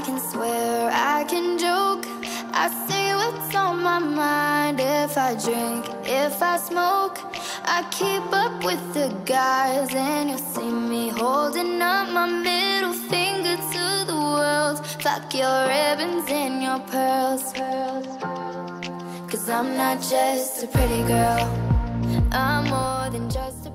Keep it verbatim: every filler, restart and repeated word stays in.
can swear, I can joke, I say what's on my mind. If I drink, if I smoke, I keep up with the guys. And you'll see me holding up my middle finger to the world. Fuck your ribbons and your pearls, pearls. Cause I'm not just a pretty girl, I'm more than just